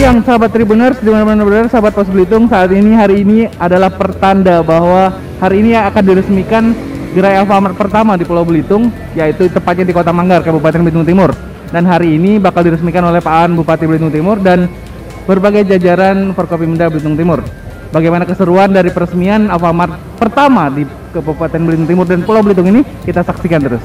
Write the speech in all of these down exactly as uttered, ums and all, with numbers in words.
siang sahabat Tribuners, dimana-mana berada sahabat Pos Belitung. Saat ini hari ini adalah pertanda bahwa hari ini akan diresmikan gerai Alfamart pertama di Pulau Belitung, yaitu tepatnya di Kota Manggar, Kabupaten Belitung Timur. Dan hari ini bakal diresmikan oleh Pak An, Bupati Belitung Timur, dan berbagai jajaran Forkopimda Belitung Timur. Bagaimana keseruan dari peresmian Alfamart pertama di Kabupaten Belitung Timur dan Pulau Belitung ini, kita saksikan terus.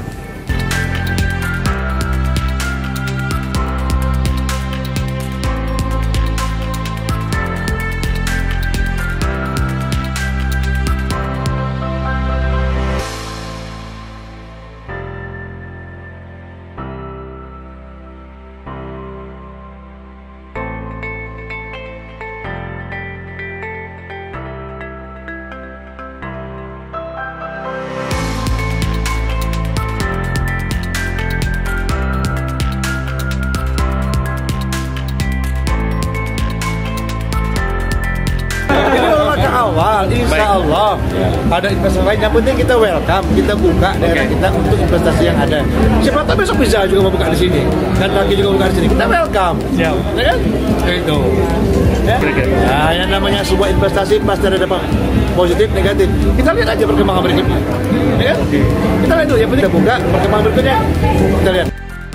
Awal, insya Allah ada investasi lain. Yang penting kita welcome, kita buka daerah okay. kita untuk investasi yang ada. Siapa tahu besok bisa juga mau buka di sini, dan lagi juga buka di sini. Kita welcome, ya kan? Itu. Ya? Nah, yang namanya sebuah investasi pasti ada dampak positif, negatif. Kita lihat aja perkembangan berikutnya. Ya kan? Kita lihat dulu. Yang penting kita buka perkembangan berikutnya. Kita lihat.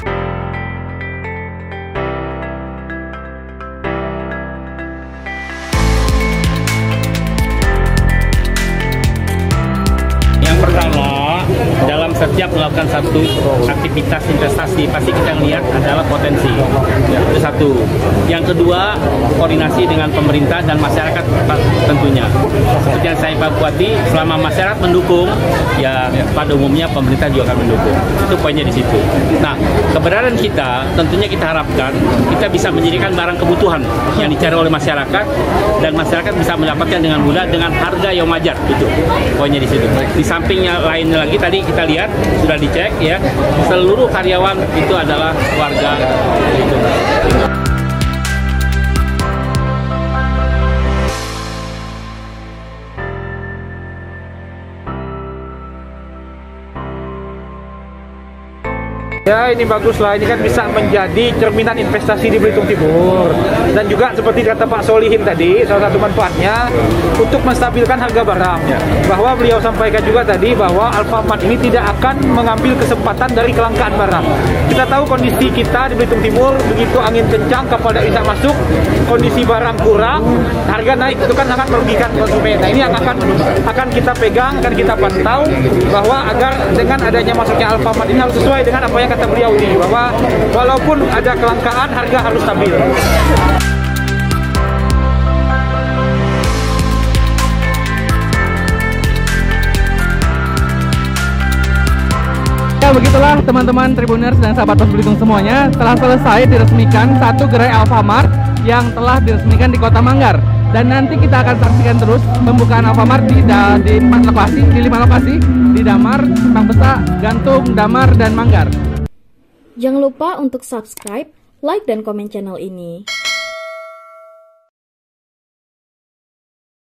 Setiap melakukan satu aktivitas investasi pasti kita lihat adalah potensi. Itu satu. Yang kedua, koordinasi dengan pemerintah dan masyarakat tentunya. Seperti yang saya Pak Bupati, selama masyarakat mendukung, ya pada umumnya pemerintah juga akan mendukung. Itu poinnya di situ. Nah, keberadaan kita tentunya kita harapkan kita bisa menjadikan barang kebutuhan yang dicari oleh masyarakat, dan masyarakat bisa mendapatkan dengan mudah dengan harga yang wajar. Itu poinnya di situ. Di sampingnya lainnya lagi tadi kita lihat sudah dicek ya, seluruh karyawan itu adalah warga itu. Ya, ini baguslah, ini kan bisa menjadi cerminan investasi di Belitung Timur. Dan juga seperti kata Pak Solihin tadi, salah satu manfaatnya untuk menstabilkan harga barang. Ya. Bahwa beliau sampaikan juga tadi bahwa Alfamart ini tidak akan mengambil kesempatan dari kelangkaan barang. Kita tahu kondisi kita di Belitung Timur, begitu angin kencang, kapal tidak bisa masuk, kondisi barang kurang, harga naik, itu kan sangat merugikan konsumen. Nah, ini yang akan akan kita pegang, akan kita pantau, bahwa agar dengan adanya masuknya Alfamart ini harus sesuai dengan apa yang kata beliau ini, bahwa walaupun ada kelangkaan, harga harus stabil. Ya, begitulah teman-teman Tribuners dan sahabat Pos Belitung semuanya, telah selesai diresmikan satu gerai Alfamart yang telah diresmikan di Kota Manggar. Dan nanti kita akan saksikan terus pembukaan Alfamart di, di empat lokasi, di lima lokasi, di Damar, Simpang Besak, Gantung, Damar, dan Manggar. Jangan lupa untuk subscribe, like, dan komen channel ini.